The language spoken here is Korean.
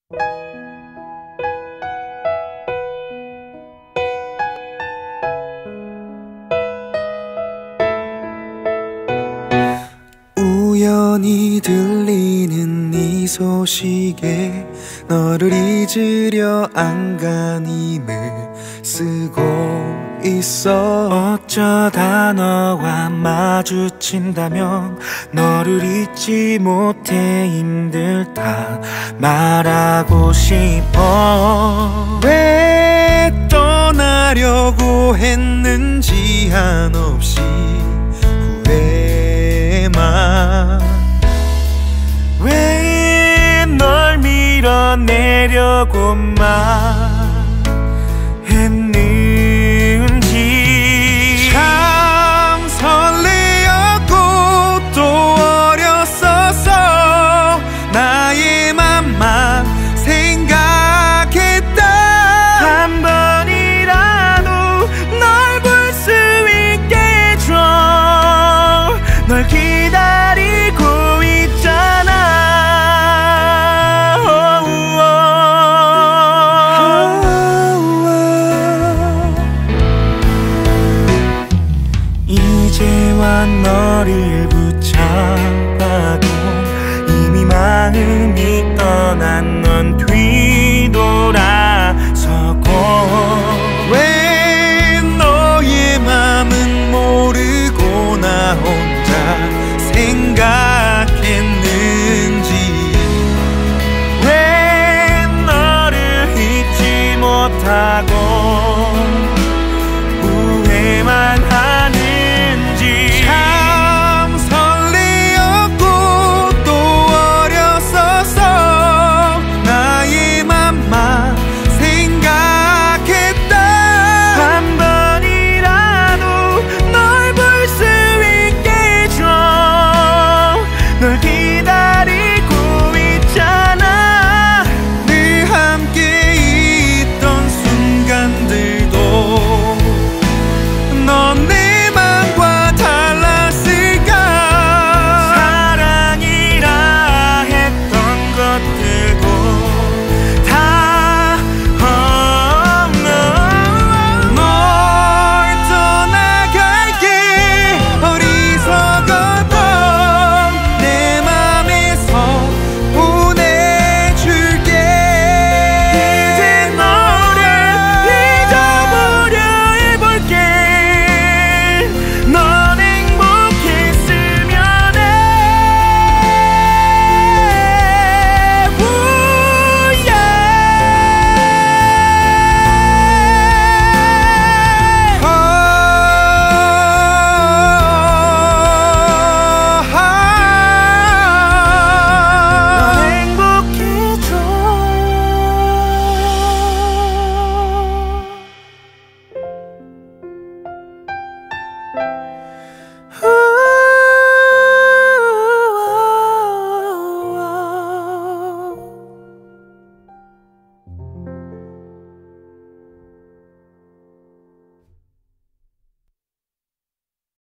우연히 들리는 이 소식에 너를 잊으려 안간힘을 쓰고 있어. 어쩌다 너와 마주친다면 너를 잊지 못해 힘들다 말하고 싶어. 왜 떠나려고 했는지 한없이 후회만. 왜 널 밀어내려고만 했는지. 참 설레었고 또 어렸어서 나의 맘만 생각했다. 한 번이라도 널 볼 수 있게 해줘. 널 기다리고 있잖아. 이제와 너를 붙잡아도 이미 마음이 떠난 넌 뒤돌아서고. 왜 너의 맘은 모르고 나 혼자 생각했는지. 왜 너를 잊지 못하고 후회만 하는지. 참 설레었고 또 어렸어서 나의 맘만 생각했다. 한 번이라도 널 볼 수 있게 해줘. 널 기다리고 있잖아. 늘 함께 있던 순간들도 넌 내 맘과 달랐을까. 사랑이라 했던 것들